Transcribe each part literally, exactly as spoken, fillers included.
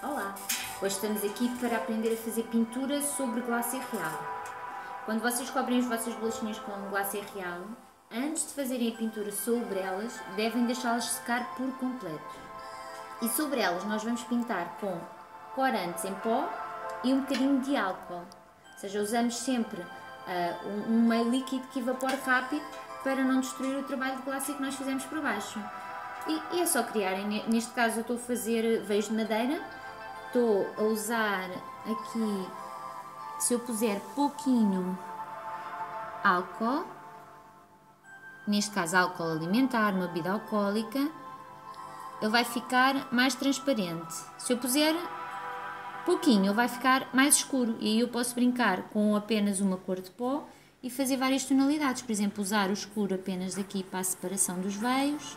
Olá! Hoje estamos aqui para aprender a fazer pintura sobre glacê real. Quando vocês cobrem as vossas bolachinhas com glacê real, antes de fazerem a pintura sobre elas, devem deixá-las secar por completo. E sobre elas nós vamos pintar com corantes em pó e um bocadinho de álcool. Ou seja, usamos sempre uh, um, um meio líquido que evapora rápido para não destruir o trabalho de glacê que nós fizemos por baixo. E, e é só criarem. Neste caso eu estou a fazer veios de madeira. Estou a usar aqui, se eu puser pouquinho álcool, neste caso álcool alimentar, uma bebida alcoólica, ele vai ficar mais transparente. Se eu puser pouquinho, ele vai ficar mais escuro e aí eu posso brincar com apenas uma cor de pó e fazer várias tonalidades. Por exemplo, usar o escuro apenas aqui para a separação dos veios.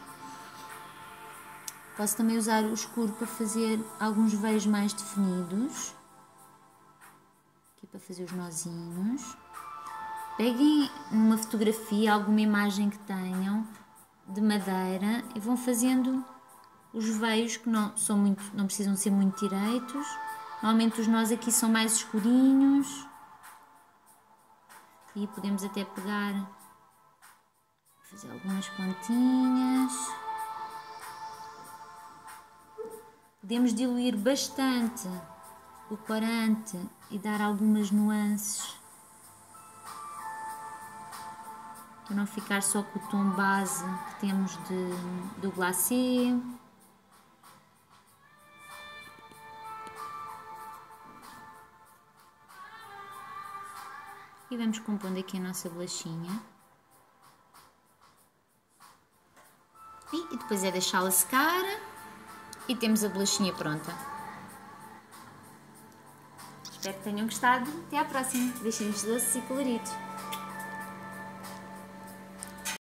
Posso também usar o escuro para fazer alguns veios mais definidos. Aqui para fazer os nozinhos. Peguem uma fotografia, alguma imagem que tenham de madeira e vão fazendo os veios que não, são muito, não precisam ser muito direitos. Normalmente os nós aqui são mais escurinhos. E podemos até pegar, fazer algumas pontinhas. Podemos diluir bastante o corante e dar algumas nuances para não ficar só com o tom base que temos de, do glacê. E vamos compondo aqui a nossa bolachinha. E, e depois é deixá-la secar. E temos a bolachinha pronta. Espero que tenham gostado. Até à próxima. Beijinhos doces e coloridos.